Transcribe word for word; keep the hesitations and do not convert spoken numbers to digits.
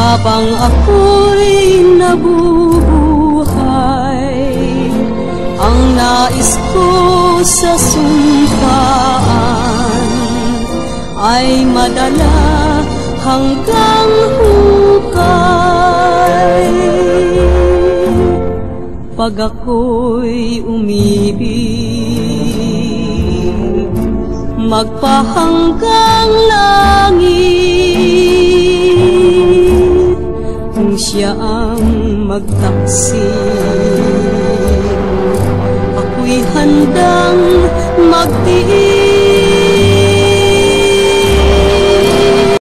Habang ako'y nabubuhay, ang nais ko sa sumpaan ay madala hanggang hukay. Pag ako'y umibig, magpahanggang langit, kung siya ang magtaksin, ako'y handang magtiis.